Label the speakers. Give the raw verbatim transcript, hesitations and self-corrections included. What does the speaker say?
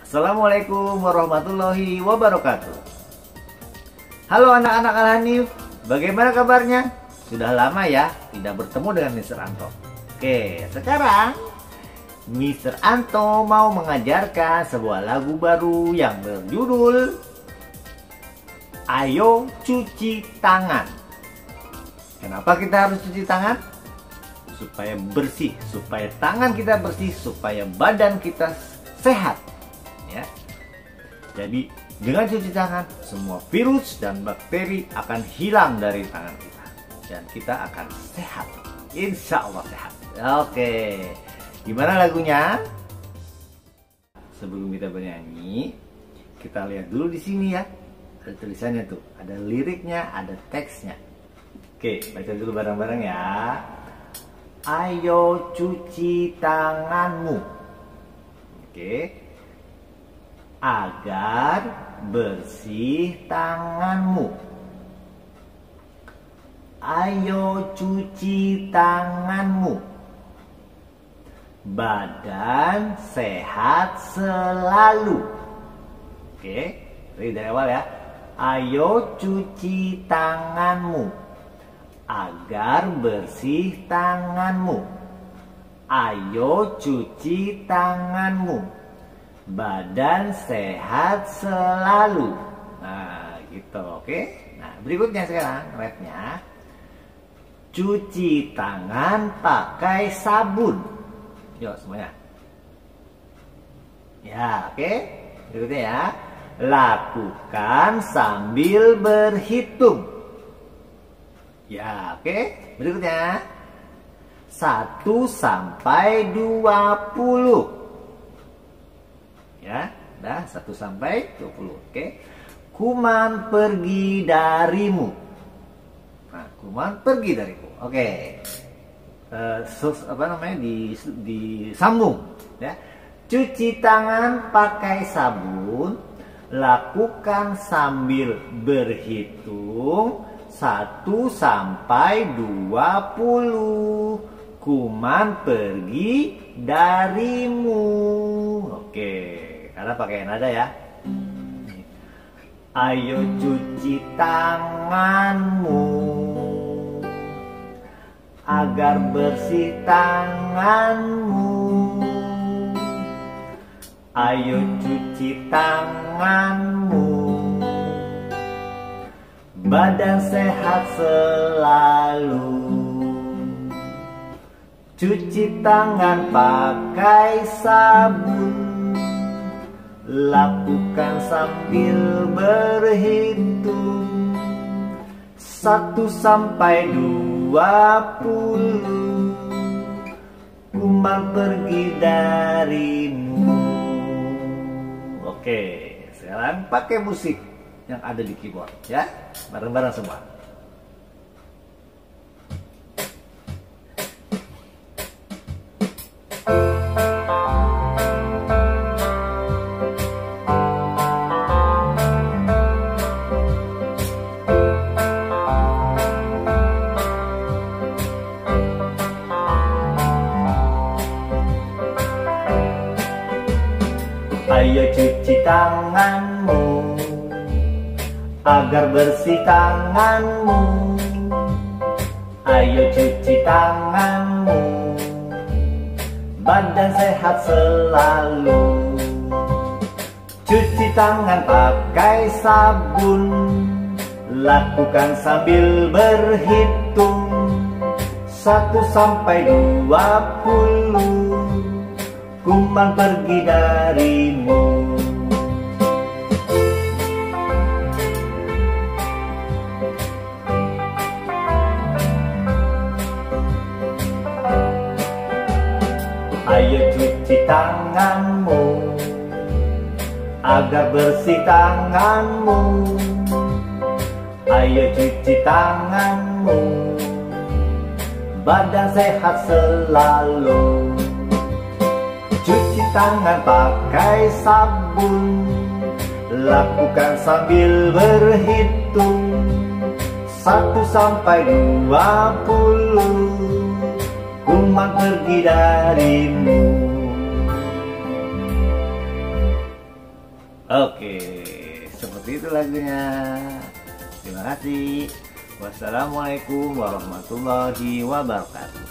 Speaker 1: Assalamualaikum warahmatullahi wabarakatuh. Halo anak-anak Al-Hanif, bagaimana kabarnya? Sudah lama ya tidak bertemu dengan mister Anto. Oke, sekarang mister Anto mau mengajarkan sebuah lagu baru yang berjudul Ayo Cuci Tangan. Kenapa kita harus cuci tangan? Supaya bersih, supaya tangan kita bersih, supaya badan kita sehat. Ya. Jadi dengan cuci tangan, semua virus dan bakteri akan hilang dari tangan kita dan kita akan sehat. Insya Allah sehat. Oke, gimana lagunya? Sebelum kita bernyanyi, kita lihat dulu di sini ya. Ada tulisannya tuh, ada liriknya, ada teksnya. Oke, baca dulu bareng-bareng ya. Ayo cuci tanganmu. Oke. Agar bersih tanganmu. Ayo cuci tanganmu. Badan sehat selalu. Oke, dari awal ya. Ayo cuci tanganmu agar bersih tanganmu. Ayo cuci tanganmu. Badan sehat selalu. Nah, gitu, oke? Nah, berikutnya sekarang rapnya. Cuci tangan pakai sabun. Yuk semuanya. Ya, oke? Berikutnya ya. Lakukan sambil berhitung. Ya, oke? Berikutnya. Satu sampai dua puluh. Ya, dah satu sampai dua puluh. Oke. Kuman pergi darimu. Nah, kuman pergi darimu. Oke. Uh, sus, apa namanya? Di disambung, ya. Cuci tangan pakai sabun, lakukan sambil berhitung satu sampai dua puluh. Kuman pergi darimu. Oke. Karena pakai nada ya. Ayo cuci tanganmu agar bersih tanganmu. Ayo cuci tanganmu. Badan sehat selalu. Cuci tangan pakai sabun. Lakukan sambil berhitung satu sampai dua puluh. Kuman pergi darimu. Oke, sekarang pakai musik yang ada di keyboard ya. Bareng-bareng semua. Ayo cuci tanganmu agar bersih tanganmu. Ayo cuci tanganmu. Badan sehat selalu. Cuci tangan pakai sabun. Lakukan sambil berhitung satu sampai dua puluh. Kuman pergi darimu. Ayo cuci tanganmu agar bersih tanganmu. Ayo cuci tanganmu. Badan sehat selalu. Cuci tangan pakai sabun. Lakukan sambil berhitung satu sampai dua puluh. Kuman pergi darimu. Oke, seperti itu lagunya. Terima kasih. Wassalamualaikum warahmatullahi wabarakatuh.